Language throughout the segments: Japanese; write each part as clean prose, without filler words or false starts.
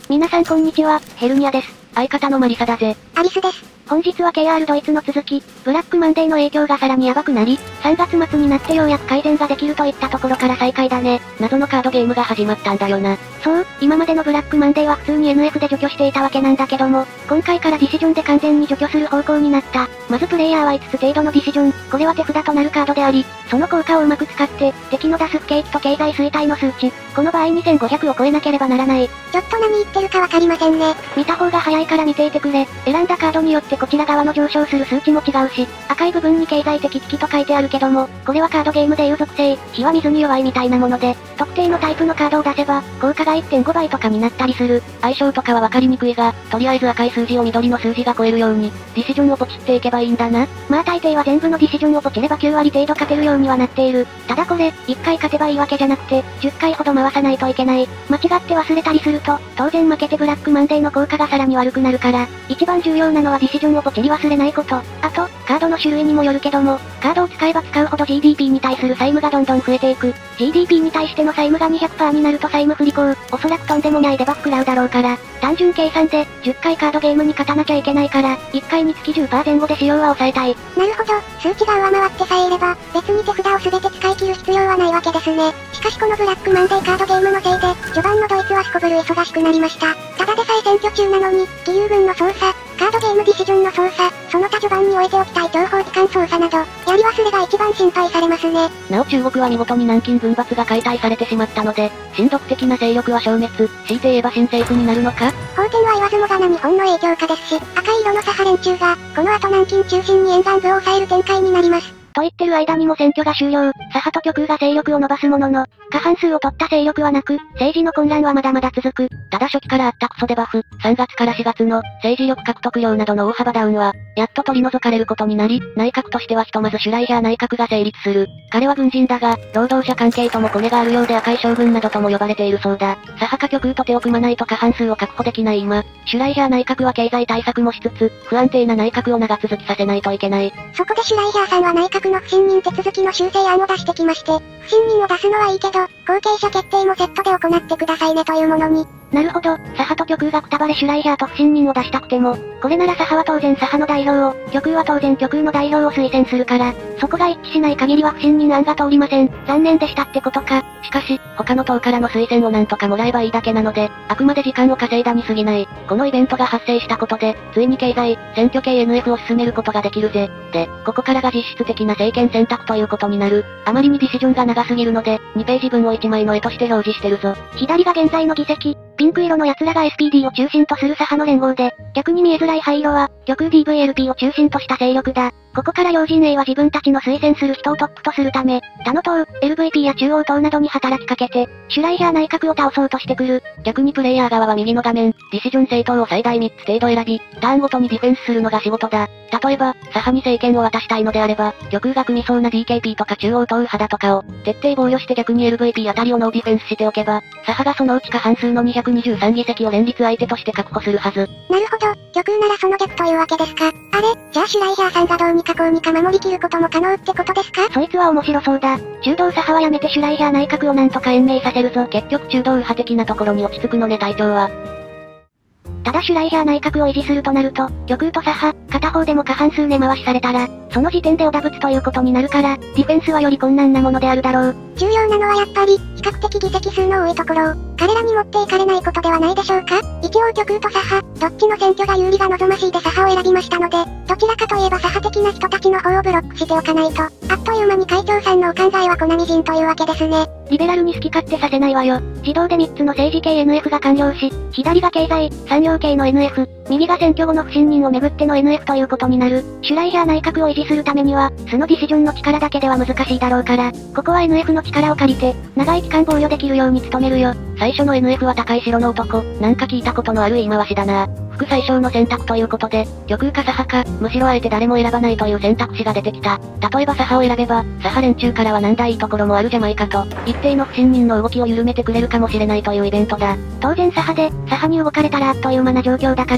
皆さんこんにちは、ヘルニアです。 相方のマリサだぜ。 アリスです。 本日は KR ドイツの続き、ブラックマンデーの影響がさらにヤバくなり、3月末になってようやく改善ができるといったところから再開だね。 謎のカードゲームが始まったんだよな。 そう、今までのブラックマンデーは普通に NF で除去していたわけなんだけども、今回からディシジョンで完全に除去する方向になった。まずプレイヤーは5つ程度のディシジョン、これは手札となるカードであり、その効果をうまく使って、敵の出す不景気と経済衰退の数値、この場合2500を超えなければならない。 ちょっと何言ってるかわかりませんね。 見た方が早いから見ていてくれ。選んだカードによってこちら側の上昇する数値も違うし、赤い部分に経済的危機と書いてあるけども、これはカードゲームでいう属性、火は水に弱いみたいなもので、特定のタイプのカードを出せば、効果が 1.5 倍とかになったりする。 相性とかはわかりにくいが、とりあえず赤い数字を緑の数字が超えるように、ディシジョンをポチっていけばいいんだな。 まあ大抵は全部のディシジョンをポチれば9割程度勝てるようにはなっている。ただこれ、1回勝てばいいわけじゃなくて、10回ほど回さないといけない。間違って忘れたりすると、当然負けてブラックマンデーの効果がさらに悪くなるから、一番重要なのはディシジョンをポチり忘れないこと。あと、カードの種類にもよるけども、カードを使えば使うほど GDP に対する債務がどんどん増えていく。GDP に対しての債務が 200% になると債務不履行、おそらくとんでもないデバフ食らうだろうから、単純計算で、10回カードゲームに勝たなきゃいけないから、1回につき 10% 前後で使用は抑えたい。 なるほど、数値が上回ってさえいれば、別に手札を全て使い切る必要はないわけですね。しかしこのブラックマンデーカードゲームのせいで、序盤のドイツはすこぶる忙しくなりました。ただでさえ選挙中なのに、義勇軍の操作、カードゲームディシジョンの操作、その他序盤に置いておきたい諜報機関操作など、やり忘れが一番心配されますね。 なお中国は見事に南京軍閥が解体されてしまったので、親独的な勢力は消滅、強いて言えば新政府になるのか？ 法典は言わずもがな日本の影響下ですし、赤い色の左派連中が、この後南京中心に沿岸部を抑える展開になります。 と言ってる間にも選挙が終了、左派と極右が勢力を伸ばすものの、過半数を取った勢力はなく、政治の混乱はまだまだ続く。 ただ初期からあったクソデバフ、3月から4月の政治力獲得量などの大幅ダウンは、やっと取り除かれることになり、内閣としてはひとまずシュライヒャー内閣が成立する。彼は軍人だが、労働者関係ともコネがあるようで赤い将軍などとも呼ばれているそうだ。左派か極右と手を組まないと過半数を確保できない今、シュライヒャー内閣は経済対策もしつつ、不安定な内閣を長続きさせないといけない。 そこでシュライヒャーさんは内閣の不信任手続きの修正案を出してきまして、不信任を出すのはいいけど、後継者決定もセットで行ってくださいねというものに。 なるほど、左派と極右がくたばれシュライヒャーと不信任を出したくても、これなら左派は当然左派の代表を、極右は当然極右の代表を推薦するから、そこが一致しない限りは不信任案が通りません。残念でしたってことか。 しかし、他の党からの推薦をなんとかもらえばいいだけなので、あくまで時間を稼いだに過ぎない。このイベントが発生したことで、ついに経済、選挙系 NF を進めることができるぜ。で、ここからが実質的な政権選択ということになる。あまりにディシジョンが長すぎるので、2ページ分を1枚の絵として表示してるぞ。 左が現在の議席、ピンク色の奴らが SPD を中心とする左派の連合で、逆に見えづらい灰色は、極右 DVLP を中心とした勢力だ。ここから両陣営は自分たちの推薦する人をトップとするため、他の党、LVP や中央党などに働きかけて、シュライヒャー内閣を倒そうとしてくる。 逆にプレイヤー側は右の画面、ディシジョン政党を最大3つ程度選び、ターンごとにディフェンスするのが仕事だ。例えば、左派に政権を渡したいのであれば、極右が組みそうな DKP とか中央党右派だとかを、徹底防御して逆に LVP あたりをノーディフェンスしておけば、左派がそのうち過半数の223議席を連立相手として確保するはず。 なるほど、極右ならその逆というわけですか。あれ、じゃあシュライヒャーさんがどうにかこうにか守りきることも可能ってことですか？ そいつは面白そうだ。中道左派はやめてシュライヒャー内閣をなんとか延命させるぞ。 結局中道右派的なところに落ち着くのね隊長は。 ただシュライヒャー内閣を維持するとなると、極右と左派、片方でも過半数根回しされたら、その時点でおだぶつということになるから、ディフェンスはより困難なものであるだろう。 重要なのはやっぱり、比較的議席数の多いところを、彼らに持っていかれないことではないでしょうか。一応極右と左派、どっちの選挙が有利が望ましいで左派を選びましたので、どちらかといえば左派的な人たちの方をブロックしておかないと、あっという間に会長さんのお考えは粉みじんというわけですね。 リベラルに好き勝手させないわよ。自動で3つの政治系 NF が完了し、左が経済、産業系の NF、右が選挙後の不信任をめぐっての NF ということになる。シュライヒャー内閣を維持するためには、素のディシジョンの力だけでは難しいだろうから、ここは NF の力を借りて、長い期間防御できるように努めるよ。 最初の NF は高い城の男、なんか聞いたことのある言い回しだな。副最小の選択ということで、極右か左派か、むしろあえて誰も選ばないという選択肢が出てきた。例えば左派を選べば、左派連中からはなんだいいところもあるじゃないかと、一定の不信任の動きを緩めてくれるかもしれないというイベントだ。 当然左派で、左派に動かれたらあっという間な状況だからね。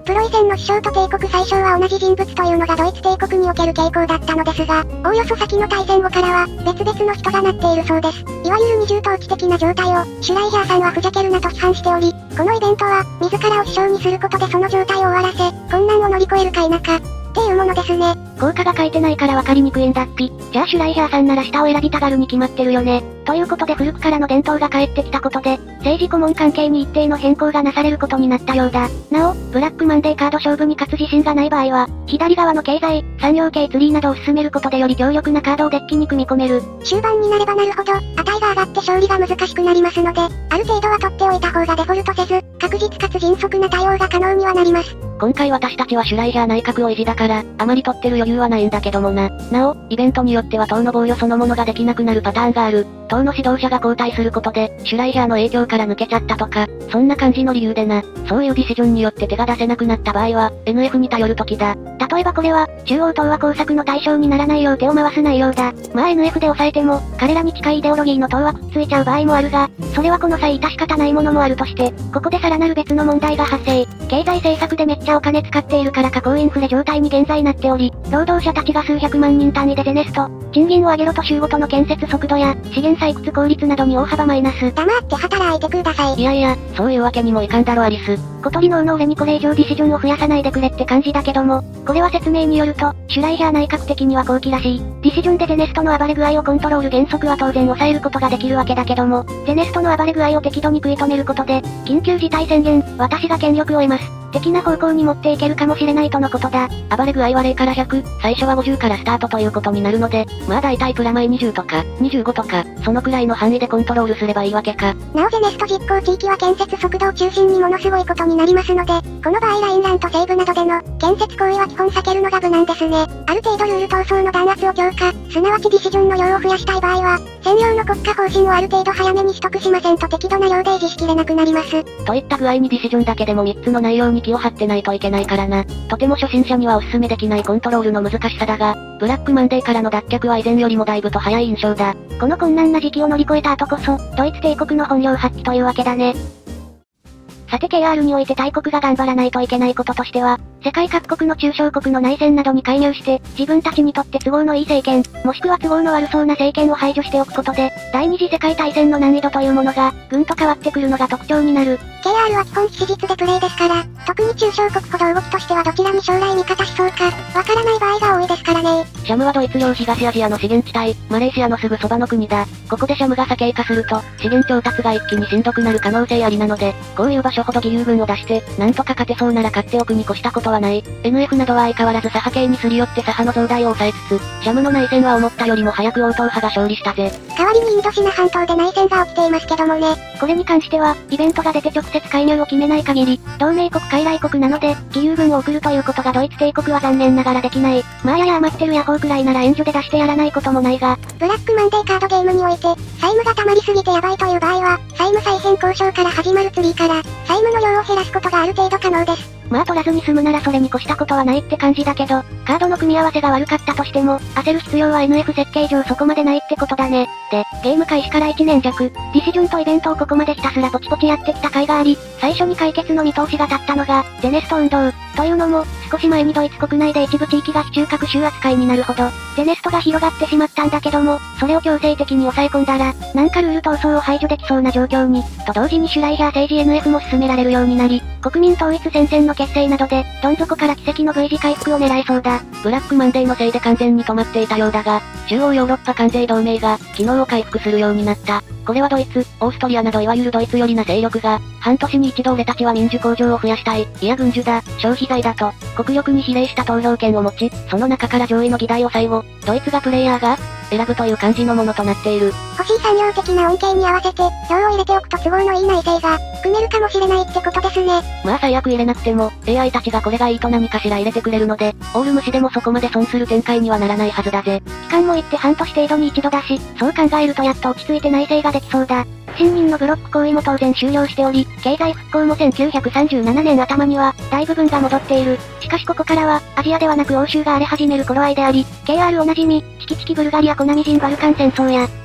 プロイセンの首相と帝国宰相は同じ人物というのがドイツ帝国における傾向だったのですが、おおよそ先の大戦後からは、別々の人がなっているそうです。いわゆる二重統治的な状態を、シュライヒャーさんはふざけるなと批判しており、このイベントは、自らを首相にすることでその状態を終わらせ、困難を乗り越えるか否か、っていうものですね。 効果が書いてないから分かりにくいんだっぴ。じゃあシュライヒャーさんなら下を選びたがるに決まってるよね。ということで古くからの伝統が返ってきたことで、政治顧問関係に一定の変更がなされることになったようだ。なお、ブラックマンデーカード勝負に勝つ自信がない場合は、左側の経済、産業系ツリーなどを進めることでより強力なカードをデッキに組み込める。 終盤になればなるほど、値が上がって勝利が難しくなりますので、ある程度は取っておいた方がデフォルトせず、確実かつ迅速な対応が可能にはなります。 今回私たちはシュライヒャー内閣を維持だから、あまり取ってる余裕はないんだけどもな。なお、イベントによっては党の防御そのものができなくなるパターンがある。党の指導者が交代することで、シュライヒャーの影響から抜けちゃったとか、そんな感じの理由でな。そういうディシジョンによって手が出せなくなった場合は、NF に頼る時だ。 例えばこれは、中央党は工作の対象にならないよう手を回す内容だ。まあ NF で抑えても、彼らに近いイデオロギーの党はくっついちゃう場合もあるが、それはこの際致し方ないものもあるとして、ここでさらなる別の問題が発生。経済政策でめっちゃお金使っているからか高インフレ状態に現在なっており、労働者たちが数百万人単位でゼネスト、賃金を上げろと州ごとの建設速度や、資源採掘効率などに大幅マイナス。 黙って働いてください。 いやいや、そういうわけにもいかんだろアリス。 小鳥の俺にこれ以上ディシジョンを増やさないでくれって感じだけども、これは説明によると、シュライヒャー内閣的には後期らしい。ディシジョンでゼネストの暴れ具合をコントロール原則は当然抑えることができるわけだけども、ゼネストの暴れ具合を適度に食い止めることで、緊急事態宣言、私が権力を得ます。的な方向に持っていけるかもしれないとのことだ。 暴れ具合は0から100、最初は50からスタートということになるので、まあ大体プラマイ20とか、25とか、そのくらいの範囲でコントロールすればいいわけか。 なおゼネスト実行地域は建設速度を中心にものすごいことになりますので、この場合ラインラント西部などでの建設行為は基本避けるのが無難ですね。ある程度ルール闘争の弾圧を強化、すなわちディシジョンの量を増やしたい場合は、専用の国家方針をある程度早めに取得しませんと適度な量で維持しきれなくなります。 といった具合にディシジョンだけでも3つの内容に気を張ってないといけないからな。とても初心者にはお勧めできないコントロールの難しさだが、ブラックマンデーからの脱却は以前よりもだいぶと早い印象だ。 この困難な時期を乗り越えた後こそ、ドイツ帝国の本領発揮というわけだね。さて KR において大国が頑張らないといけないこととしては、世界各国の中小国の内戦などに介入して、自分たちにとって都合のいい政権、もしくは都合の悪そうな政権を排除しておくことで、第二次世界大戦の難易度というものが、ぐんと変わってくるのが特徴になる。 KR は基本史実でプレイですから、特に中小国ほど動きとしてはどちらに将来味方しそうか、わからない場合が多いですからね。 シャムはドイツ領東アジアの資源地帯、マレーシアのすぐそばの国だ。ここでシャムが左傾化すると、資源調達が一気にしんどくなる可能性ありなので、こういう場所ほど義勇軍を出して、なんとか勝てそうなら勝っておくに越したことはない。NF などは相変わらず左派系にすり寄って左派の増大を抑えつつ、シャムの内戦は思ったよりも早く応答派が勝利したぜ。 代わりにインドシナ半島で内戦が起きていますけどもね。 これに関しては、イベントが出て直接介入を決めない限り、同盟国傀儡国なので、義勇軍を送るということがドイツ帝国は残念ながらできない。まあやや余ってるヤホーくらいなら援助で出してやらないこともないが、 ブラックマンデーカードゲームにおいて、債務が溜まりすぎてヤバいという場合は、債務再編交渉から始まるツリーから、債務の量を減らすことがある程度可能です。 まあ取らずに済むならそれに越したことはないって感じだけど、カードの組み合わせが悪かったとしても、焦る必要は NF 設計上そこまでないってことだね。で、ゲーム開始から1年弱、ディシジョンとイベントをここまでひたすらポチポチやってきた甲斐があり、最初に解決の見通しが立ったのが、ゼネスト運動。というのも、少し前にドイツ国内で一部地域が非中核州扱いになるほど、ゼネストが広がってしまったんだけども、それを強制的に抑え込んだら、なんかルール闘争を排除できそうな状況に、と同時にシュライヒャー政治 NF も進められるようになり、国民統一戦線の結成などで、どん底から奇跡の V 字回復を狙えそうだ。 ブラックマンデーのせいで完全に止まっていたようだが、中央ヨーロッパ関税同盟が、機能を回復するようになった。これはドイツ、オーストリアなどいわゆるドイツ寄りな勢力が、半年に一度俺たちは民需工場を増やしたい、いや軍需だ、消費財だと、国力に比例した投票権を持ち、その中から上位の議題を最後、ドイツがプレイヤーが、選ぶという感じのものとなっている。 欲しい産業的な恩恵に合わせて、票を入れておくと都合のいい内政が、組めるかもしれないってことですね。 まあ最悪入れなくても、AI たちがこれがいいと何かしら入れてくれるので、オール無視でもそこまで損する展開にはならないはずだぜ。 期間も言って半年程度に一度だし、そう考えるとやっと落ち着いて内政ができそうだ。不信任のブロック行為も当然終了しており、経済復興も1937年頭には、大部分が戻っている。しかしここからは、アジアではなく欧州が荒れ始める頃合いであり、KR おなじみ、チキチキブルガリアコナミ人バルカン戦争や、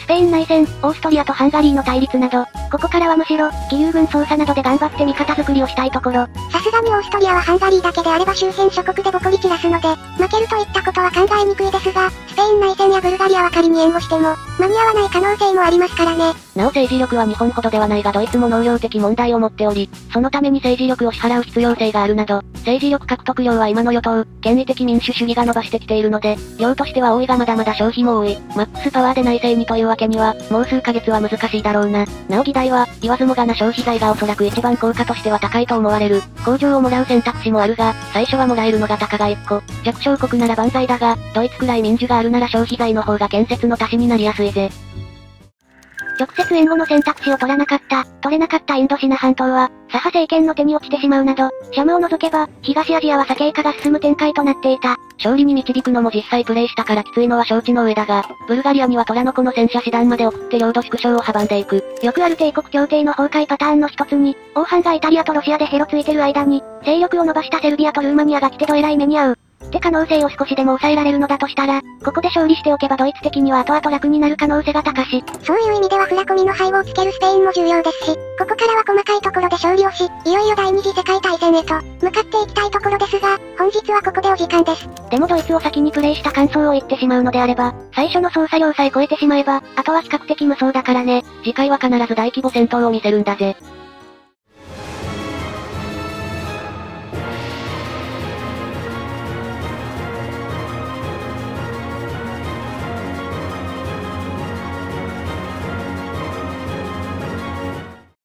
スペイン内戦、オーストリアとハンガリーの対立など、ここからはむしろ、義勇軍操作などで頑張って味方作りをしたいところ。 さすがにオーストリアはハンガリーだけであれば周辺諸国でボコリ散らすので、負けるといったことは考えにくいですが、スペイン内戦やブルガリアは仮に援護しても、間に合わない可能性もありますからね。 なお政治力は日本ほどではないがドイツも能量的問題を持っており、そのために政治力を支払う必要性があるなど、政治力獲得量は今の与党、権威的民主主義が伸ばしてきているので、量としては多いがまだまだ消費も多い。マックスパワーで内政にというわけには、もう数ヶ月は難しいだろうな。なお議題は、言わずもがな消費財がおそらく一番効果としては高いと思われる。工場をもらう選択肢もあるが、最初はもらえるのがたかが1個。弱小国なら万歳だが、ドイツくらい民主があるなら消費財の方が建設の足しになりやすいぜ。 直接援護の選択肢を取れなかったインドシナ半島は、左派政権の手に落ちてしまうなど、シャムを除けば、東アジアは左傾化が進む展開となっていた。 勝利に導くのも実際プレイしたからきついのは承知の上だが、ブルガリアには虎の子の戦車師団まで送って領土縮小を阻んでいく。 よくある帝国協定の崩壊パターンの一つに、王藩がイタリアとロシアでヘロついてる間に、勢力を伸ばしたセルビアとルーマニアが来てどえらい目に遭う。って可能性を少しでも抑えられるのだとしたら、ここで勝利しておけばドイツ的には後々楽になる可能性が高し。 そういう意味ではフラコミの背後をつけるスペインも重要ですし、ここからは細かいところで勝利をし、いよいよ第二次世界大戦へと、向かっていきたいところですが、本日はここでお時間です。 でもドイツを先にプレイした感想を言ってしまうのであれば、最初の操作量さえ超えてしまえば、あとは比較的無双だからね。 次回は必ず大規模戦闘を見せるんだぜ。